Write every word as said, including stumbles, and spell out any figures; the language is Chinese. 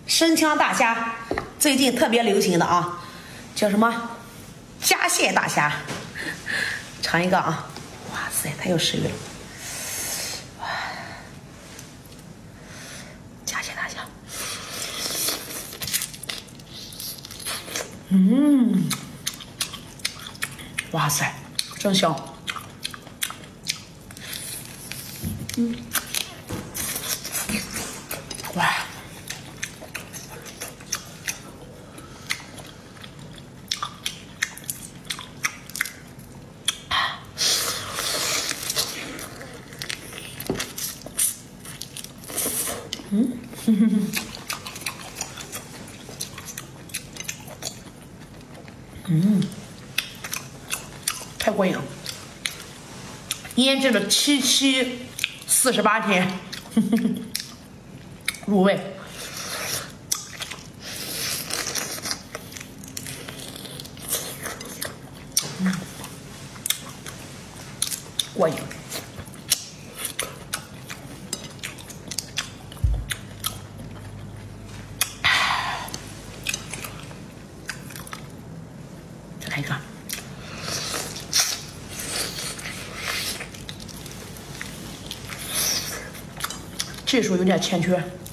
生枪大虾，最近特别流行的啊，叫什么虾蟹大虾，尝一个啊！哇塞，太有食欲了！哇，虾蟹大虾，嗯，哇塞，真香！嗯，哇。嗯，哼哼哼，嗯，太过瘾了！腌制了七七四十八天，哼哼哼，入味。嗯，过瘾。再来一个，技术有点欠缺。